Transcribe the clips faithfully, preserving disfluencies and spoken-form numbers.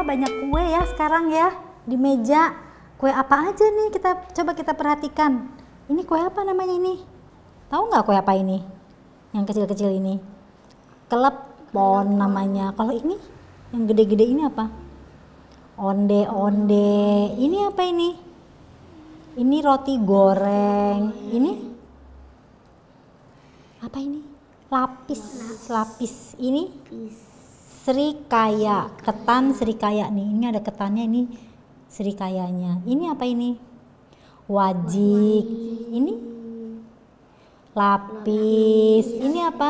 banyak kue ya sekarang ya di meja. Kue apa aja nih, kita coba kita perhatikan. Ini kue apa namanya ini? Tahu nggak kue apa ini? Yang kecil-kecil ini. Klepon namanya. Kalau ini yang gede-gede ini apa? Onde-onde. Ini apa ini? Ini roti goreng. Ini apa ini? Lapis. Lapis. Ini serikaya. Ketan serikaya nih. Ini ada ketannya, ini serikayanya. Ini apa ini? Wajik. Ini lapis. Ini apa?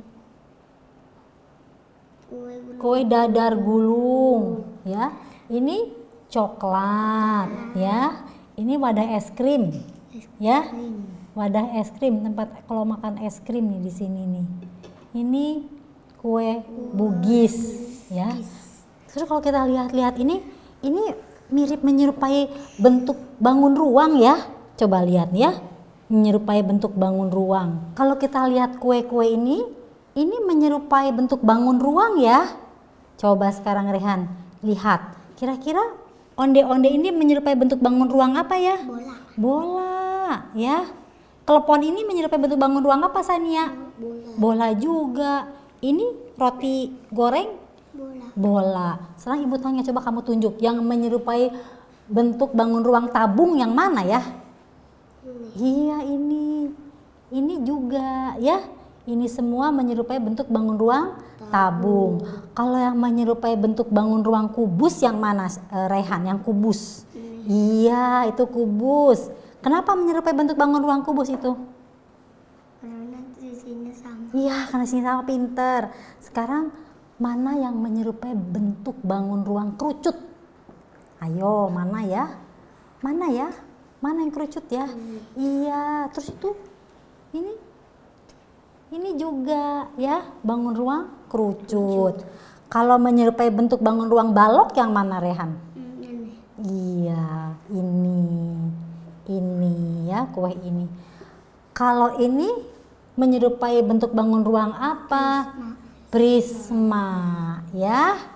Kue dadar gulung ya. Ini coklat ya. Ini wadah es krim ya. Wadah es krim, tempat kalau makan es krim nih di sini nih. Ini kue bugis ya. Terus kalau kita lihat-lihat ini, ini mirip menyerupai bentuk bangun ruang ya. Coba lihat ya, menyerupai bentuk bangun ruang. Kalau kita lihat kue-kue ini, ini menyerupai bentuk bangun ruang ya. Coba sekarang Rehan, lihat. Kira-kira onde-onde ini menyerupai bentuk bangun ruang apa ya? Bola. Bola ya. Klepon ini menyerupai bentuk bangun ruang apa Sania? Bola. Bola juga. Ini roti goreng? Bola. Bola. Sekarang ibu tanya, coba kamu tunjuk yang menyerupai bentuk bangun ruang tabung yang mana ya? Ini. Iya ini. Ini juga ya. Ini semua menyerupai bentuk bangun ruang tabung. Kalau yang menyerupai bentuk bangun ruang kubus yang mana eh, Rehan? Yang kubus. Ini. Iya, itu kubus. Kenapa menyerupai bentuk bangun ruang kubus itu? Karena di sini sama. Iya, karena sini sama, pinter. Sekarang mana yang menyerupai bentuk bangun ruang kerucut? Ayo, mana ya? Mana ya? Mana yang kerucut ya? Ini. Iya, terus itu ini ini juga ya, bangun ruang kerucut. Kalau menyerupai bentuk bangun ruang balok yang mana Rehan? Hmm, Ini. Iya, ini. Ini ya, kue ini. Kalau ini menyerupai bentuk bangun ruang apa? Prisma. Prisma ya.